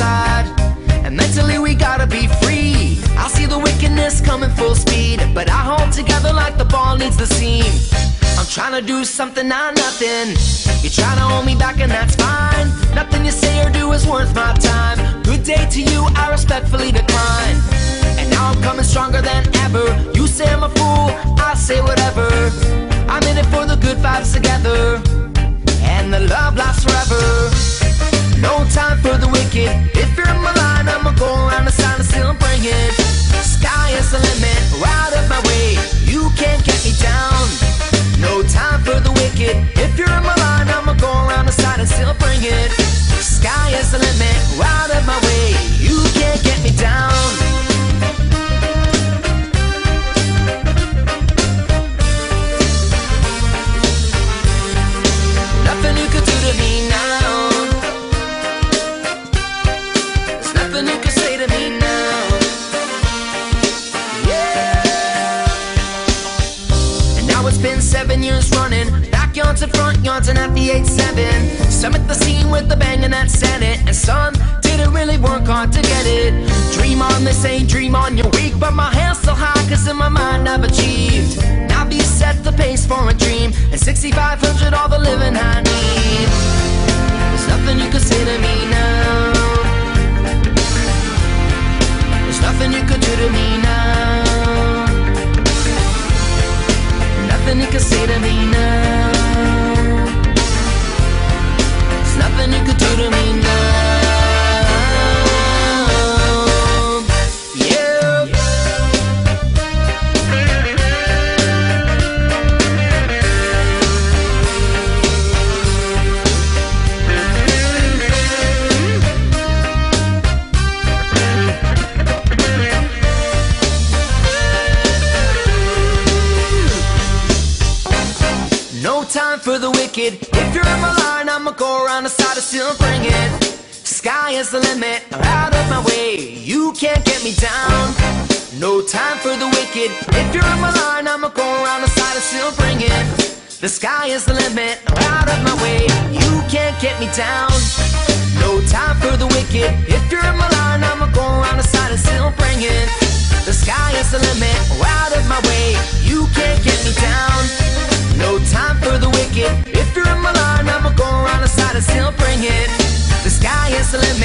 side, and mentally we gotta be free. I see the wickedness coming full speed, but I hold together like the ball needs the seam. I'm trying to do something, not nothing. You're trying to hold me back and that's fine. Nothing you say or do is worth my time. Good day to you, I respectfully decline. And now I'm coming stronger than ever. You say I'm a fool, I say whatever. I'm in it for the good vibes together, and the love lasts forever. No time for the wicked. If you're in my line, I'ma go around the sign and still bring it. Sky is the limit, out of my way. You can't get me down. No time for the wicked. If you're in my line, I'ma go around the side and still bring it. Sky is the limit, out of my way. You can't get me down. Nothing you could do to me now. There's nothing you can say to me now. Yeah. And now it's been 7 years running. Backyards and front yards and at the 8-7. Some at the scene with the bang and that's it. And some didn't really work hard to get it. Dream on, they say dream on, you're weak, but my hand's still high, cause in my mind I've achieved. Now be set the pace for a dream, and 6,500 all the living I need. There's nothing you can say to me now. There's nothing you could do to me now. Nothing you can say to me now. There's nothing you could do to me now. Time for the wicked. If you're in my line, I'ma go around the side and still bring it. Sky is the limit, out of my way. You can't get me down. No time for the wicked. If you're in my line, I'ma go around the side and still bring it. The sky is the limit, out of my way. You can't get me down. No time for the wicked. If you're in my line, I'ma go around the side and still bring it. The sky is the limit, out of my way. You can't get me down. No time for the wicked. If you're in my line, I'ma go around the side and still bring it. The sky is the limit.